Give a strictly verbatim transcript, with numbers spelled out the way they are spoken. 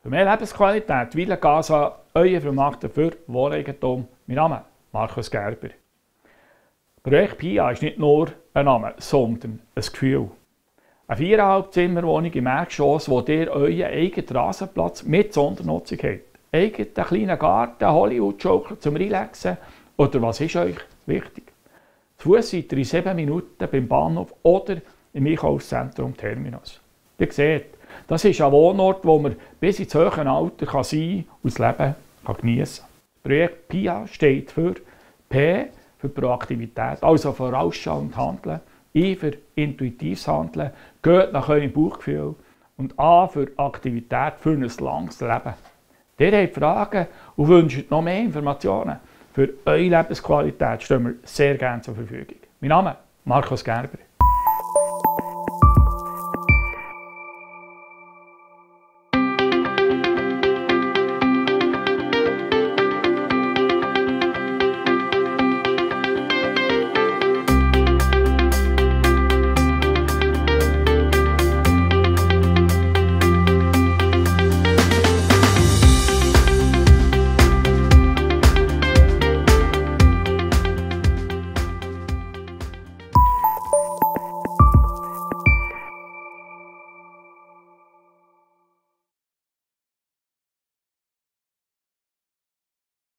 Für mehr Lebensqualität wählen Casa euer Vermarkter für Wohneigentum. Mein Name ist Markus Gerber. Projekt Pia ist nicht nur ein Name, sondern ein Gefühl. Eine viereinhalb Zimmerwohnung im Erdgeschoss, wo ihr euren eigenen Rasenplatz mit Sondernutzung habt. Eigenen kleinen Garten, Hollywood-Schaukel zum Relaxen oder was ist euch wichtig? Zu Fuss seid ihr in sieben Minuten beim Bahnhof oder im Einkaufszentrum Terminus. Ihr seht, das ist ein Wohnort, wo man bis ins hohe Alter kann sein und das Leben kann geniessen kann. Das Projekt Pia steht für P für Proaktivität, also vorausschauend handeln, I für intuitives Handeln, geht nach eurem Bauchgefühl und A für Aktivität für ein langes Leben. Ihr habt Fragen und wünscht noch mehr Informationen. Für eure Lebensqualität stehen wir sehr gerne zur Verfügung. Mein Name ist Markus Gerber.